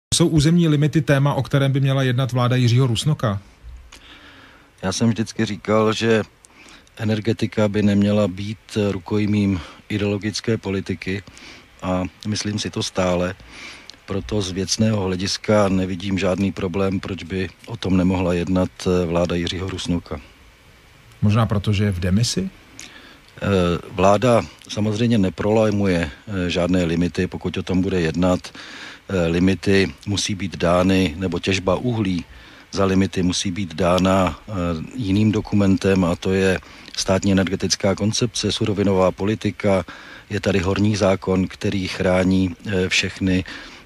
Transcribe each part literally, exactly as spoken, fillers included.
Jsou územní limity téma, o kterém by měla jednat vláda Jiřího Rusnoka? Já jsem vždycky říkal, že energetika by neměla být rukojmím ideologické politiky a myslím si to stále. Proto z věcného hlediska nevidím žádný problém, proč by o tom nemohla jednat vláda Jiřího Rusnoka. Možná proto, že je v demisi? Vláda samozřejmě neprolajmuje žádné limity, pokud o tom bude jednat. Limity musí být dány, nebo těžba uhlí za limity musí být dána jiným dokumentem, a to je státní energetická koncepce, surovinová politika. Je tady horní zákon, který chrání všechny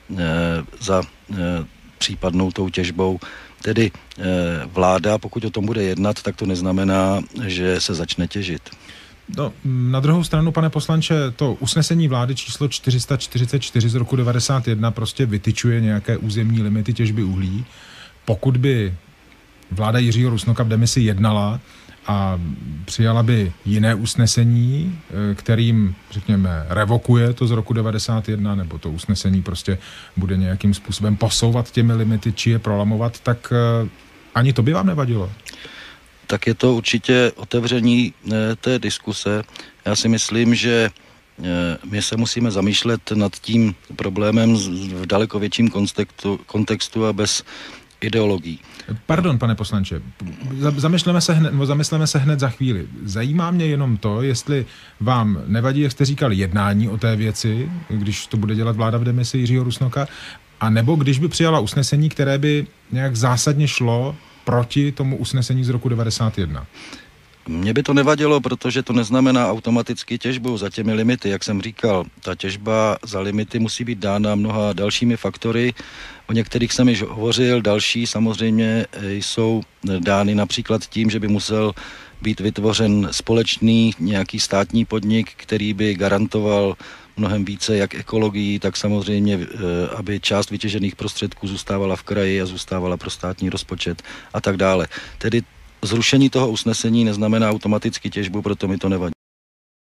za případnou tou těžbou. Tedy vláda, pokud o tom bude jednat, tak to neznamená, že se začne těžit. No, na druhou stranu, pane poslanče, to usnesení vlády číslo čtyři sta čtyřicet čtyři z roku devadesát jedna prostě vytyčuje nějaké územní limity těžby uhlí. Pokud by vláda Jiřího Rusnoka v demisi jednala a přijala by jiné usnesení, kterým, řekněme, revokuje to z roku devadesát jedna, nebo to usnesení prostě bude nějakým způsobem posouvat těmi limity, či je prolamovat, tak ani to by vám nevadilo? Tak je to určitě otevření té diskuse. Já si myslím, že my se musíme zamýšlet nad tím problémem v daleko větším kontextu, kontextu a bez ideologií. Pardon, pane poslanče, zamysleme se, hned, zamysleme se hned za chvíli. Zajímá mě jenom to, jestli vám nevadí, jak jste říkal, jednání o té věci, když to bude dělat vláda v demisi Jiřího Rusnoka, a nebo když by přijala usnesení, které by nějak zásadně šlo proti tomu usnesení z roku devadesát jedna. Mně by to nevadilo, protože to neznamená automaticky těžbu za těmi limity. Jak jsem říkal, ta těžba za limity musí být dána mnoha dalšími faktory. O některých jsem již hovořil, další samozřejmě jsou dány například tím, že by musel být vytvořen společný nějaký státní podnik, který by garantoval mnohem více jak ekologii, tak samozřejmě, aby část vytěžených prostředků zůstávala v kraji a zůstávala pro státní rozpočet a tak dále. Tedy zrušení toho usnesení neznamená automaticky těžbu, proto mi to nevadí.